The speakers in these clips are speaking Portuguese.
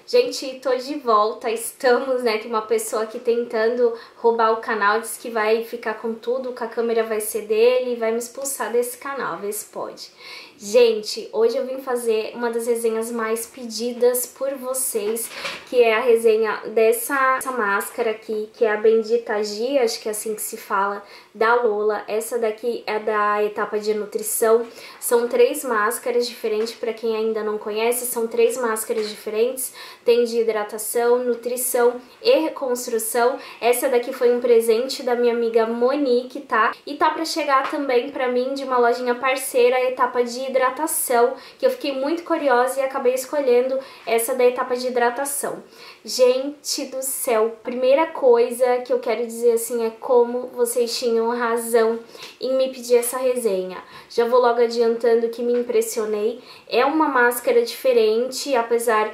Gente, tô de volta, estamos, né, tem uma pessoa aqui tentando roubar o canal, diz que vai ficar com tudo, que a câmera vai ser dele e vai me expulsar desse canal, vê se pode. Gente, hoje eu vim fazer uma das resenhas mais pedidas por vocês, que é a resenha dessa máscara aqui, que é a Bendita G, acho que é assim que se fala, da Lola. Essa daqui é da etapa de nutrição. São 3 máscaras diferentes, para quem ainda não conhece, são 3 máscaras diferentes. Tem de hidratação, nutrição e reconstrução. Essa daqui foi um presente da minha amiga Monique, tá? E tá pra chegar também pra mim de uma lojinha parceira, a etapa de hidratação, que eu fiquei muito curiosa e acabei escolhendo essa da etapa de hidratação. Gente do céu, primeira coisa que eu quero dizer assim é como vocês tinham razão em me pedir essa resenha. Já vou logo adiantando que me impressionei. É uma máscara diferente, apesar...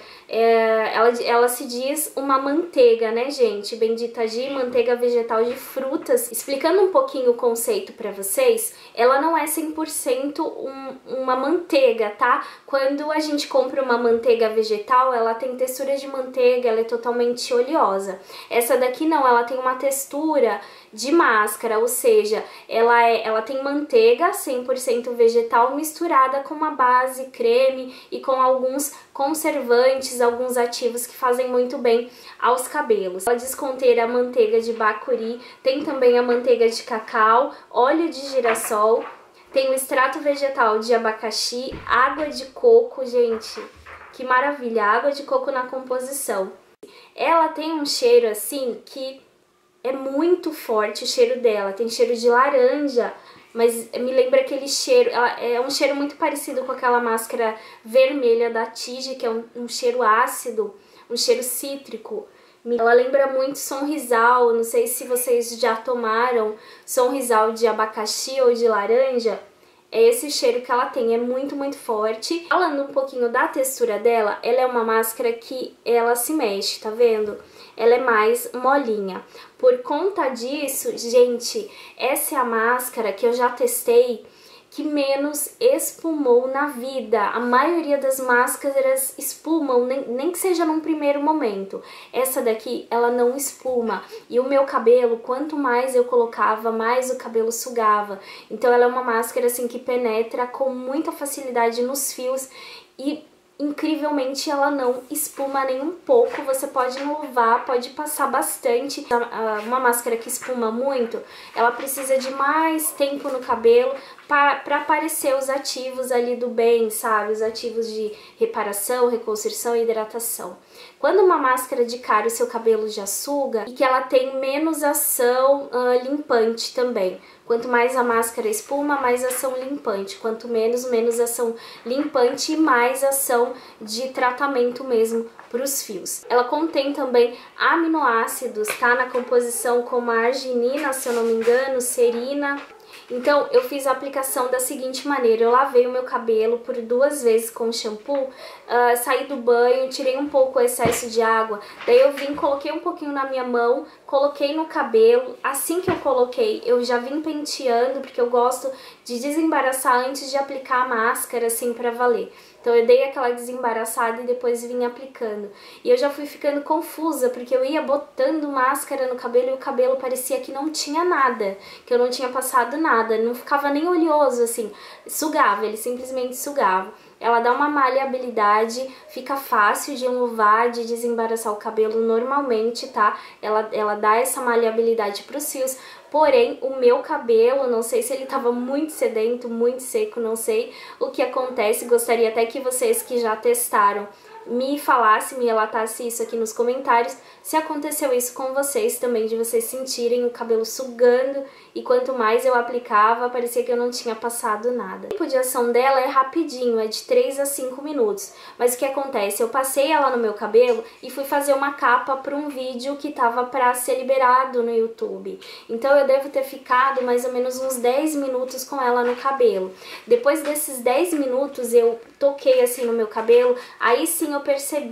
ela se diz uma manteiga, né, gente? Bendita G, manteiga vegetal de frutas. Explicando um pouquinho o conceito pra vocês, ela não é 100% uma manteiga, tá? Quando a gente compra uma manteiga vegetal, ela tem textura de manteiga, ela é totalmente oleosa. Essa daqui não, ela tem uma textura de máscara, ou seja, ela tem manteiga 100% vegetal misturada com uma base creme e com alguns conservantes, alguns ativos que fazem muito bem aos cabelos. Ela diz conter a manteiga de bacuri, tem também a manteiga de cacau, óleo de girassol, tem o extrato vegetal de abacaxi, água de coco, gente, que maravilha, água de coco na composição. Ela tem um cheiro assim que é muito forte, o cheiro dela, tem cheiro de laranja, mas me lembra aquele cheiro, é um cheiro muito parecido com aquela máscara vermelha da Tige, que é um cheiro ácido, um cheiro cítrico. Ela lembra muito Sonrisal, não sei se vocês já tomaram Sonrisal de abacaxi ou de laranja. É esse cheiro que ela tem, é muito, muito forte. Falando um pouquinho da textura dela, ela é uma máscara que ela se mexe, tá vendo? Ela é mais molinha. Por conta disso, gente, essa é a máscara que eu já testei que menos espumou na vida. A maioria das máscaras espumam, nem que seja num primeiro momento. Essa daqui, ela não espuma. E o meu cabelo, quanto mais eu colocava, mais o cabelo sugava. Então ela é uma máscara assim que penetra com muita facilidade nos fios e incrivelmente ela não espuma nem um pouco. Você pode enluvar, pode passar bastante. Uma máscara que espuma muito, ela precisa de mais tempo no cabelo para aparecer os ativos ali do bem, sabe? Os ativos de reparação, reconstrução e hidratação. Quando uma máscara de cara o seu cabelo já suga e que ela tem menos ação limpante também. Quanto mais a máscara espuma, mais ação limpante. Quanto menos, menos ação limpante e mais ação de tratamento mesmo para os fios. Ela contém também aminoácidos, tá? Na composição como a arginina, se eu não me engano, serina. Então, eu fiz a aplicação da seguinte maneira: eu lavei o meu cabelo por 2 vezes com shampoo, saí do banho, tirei um pouco o excesso de água, daí eu vim, coloquei um pouquinho na minha mão, coloquei no cabelo. Assim que eu coloquei, eu já vim penteando, porque eu gosto de desembaraçar antes de aplicar a máscara, assim, pra valer. Então eu dei aquela desembaraçada e depois vim aplicando. E eu já fui ficando confusa, porque eu ia botando máscara no cabelo e o cabelo parecia que não tinha nada, que eu não tinha passado nada, não ficava nem oleoso, assim, sugava, ele simplesmente sugava. Ela dá uma maleabilidade, fica fácil de enluvar, de desembaraçar o cabelo normalmente, tá? Ela dá essa maleabilidade pros fios. Porém, o meu cabelo, não sei se ele tava muito sedento, muito seco, não sei o que acontece. Gostaria até que vocês que já testaram me falassem, me relatassem isso aqui nos comentários, se aconteceu isso com vocês também, de vocês sentirem o cabelo sugando e quanto mais eu aplicava, parecia que eu não tinha passado nada. O tempo de ação dela é rapidinho, é de 3 a 5 minutos. Mas o que acontece? Eu passei ela no meu cabelo e fui fazer uma capa para um vídeo que tava para ser liberado no YouTube. Então eu devo ter ficado mais ou menos uns 10 minutos com ela no cabelo. Depois desses 10 minutos eu toquei assim no meu cabelo, aí sim eu percebi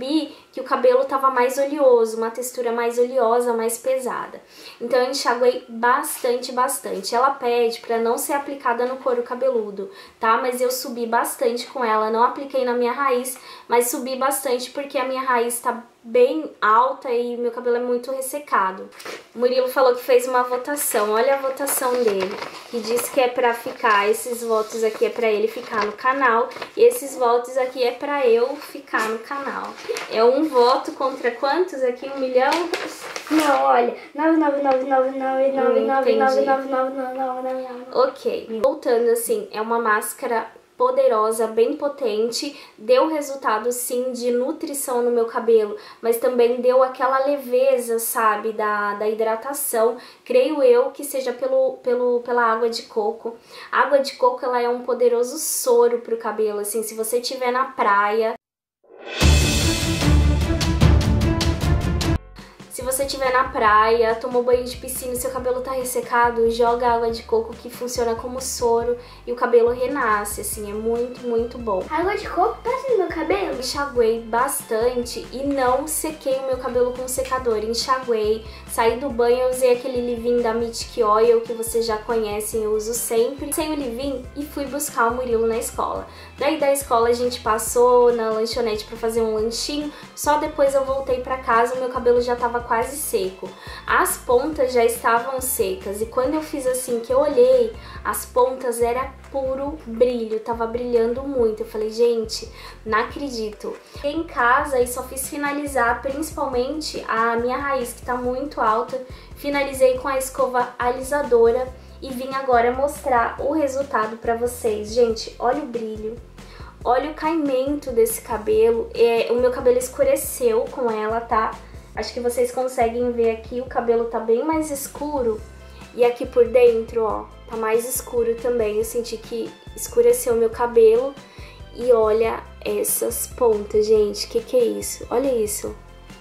que o cabelo tava mais oleoso, uma textura mais oleosa, mais pesada. Então eu enxaguei bastante, bastante. Ela pede pra não ser aplicada no couro cabeludo, tá? Mas eu subi bastante com ela, não apliquei na minha raiz, mas subi bastante porque a minha raiz tá bem alta e meu cabelo é muito ressecado. O Murilo falou que fez uma votação, olha a votação dele, que diz que é pra ficar, esses votos aqui é pra ele ficar no canal, e esses votos aqui é pra eu ficar no canal. É um voto contra quantos aqui? 1 milhão? Não, olha, 9999999999999. Ok, voltando assim, é uma máscara poderosa, bem potente, deu resultado sim de nutrição no meu cabelo, mas também deu aquela leveza, sabe, da hidratação, creio eu que seja pela água de coco. A água de coco, ela é um poderoso soro pro cabelo, assim, se você estiver na praia, se você estiver na praia, tomou banho de piscina e seu cabelo tá ressecado, joga água de coco que funciona como soro e o cabelo renasce, assim, é muito, muito bom. Água de coco passa no meu cabelo? Enxaguei bastante e não sequei o meu cabelo com secador, enxaguei, saí do banho, eu usei aquele leave-in da Mystic Oil que vocês já conhecem, eu uso sempre. Passei o leave-in e fui buscar o Murilo na escola. Daí da escola a gente passou na lanchonete pra fazer um lanchinho, só depois eu voltei pra casa, o meu cabelo já tava quase seco. As pontas já estavam secas e quando eu fiz assim, que eu olhei, as pontas era puro brilho, tava brilhando muito. Eu falei, gente, não acredito. Fiquei em casa e só fiz finalizar, principalmente a minha raiz que tá muito alta, finalizei com a escova alisadora e vim agora mostrar o resultado pra vocês. Gente, olha o brilho. Olha o caimento desse cabelo, o meu cabelo escureceu com ela, tá? Acho que vocês conseguem ver aqui, o cabelo tá bem mais escuro e aqui por dentro, ó, tá mais escuro também. Eu senti que escureceu meu cabelo e olha essas pontas, gente, que é isso? Olha isso.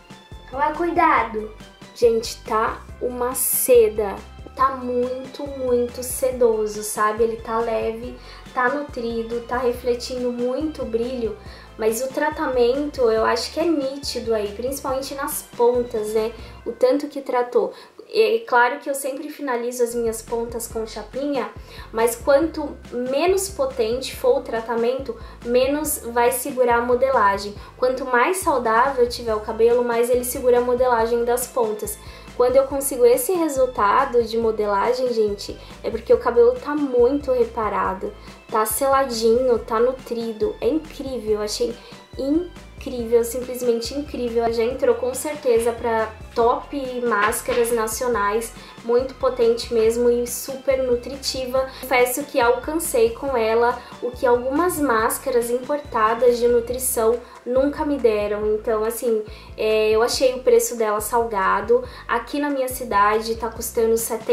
Toma cuidado. Gente, tá uma seda, tá muito, muito sedoso, sabe? Ele tá leve, tá nutrido, tá refletindo muito brilho. Mas o tratamento eu acho que é nítido aí, principalmente nas pontas, né? O tanto que tratou. É claro que eu sempre finalizo as minhas pontas com chapinha, mas quanto menos potente for o tratamento, menos vai segurar a modelagem. Quanto mais saudável tiver o cabelo, mais ele segura a modelagem das pontas. Quando eu consigo esse resultado de modelagem, gente, é porque o cabelo tá muito reparado, tá seladinho, tá nutrido, é incrível, achei incrível, simplesmente incrível. Já entrou com certeza para top máscaras nacionais, muito potente mesmo e super nutritiva. Confesso que alcancei com ela o que algumas máscaras importadas de nutrição nunca me deram. Então, assim, eu achei o preço dela salgado. Aqui na minha cidade tá custando R$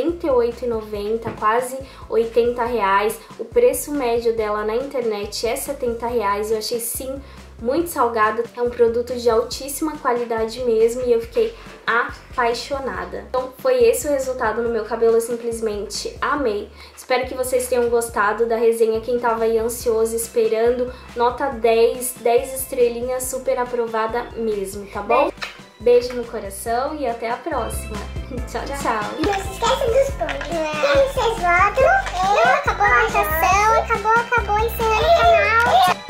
78,90, quase R$ 80. O preço médio dela na internet é R$ 70. Eu achei sim muito salgada, é um produto de altíssima qualidade mesmo e eu fiquei apaixonada. Então foi esse o resultado no meu cabelo, eu simplesmente amei. Espero que vocês tenham gostado da resenha, quem tava aí ansioso esperando, nota 10, 10 estrelinhas, super aprovada mesmo, tá bom? Beijo no coração e até a próxima. Tchau, tchau. E não se esqueça dos pontos. Quem vocês votam? Acabou a votação, acabou, encerrando o canal.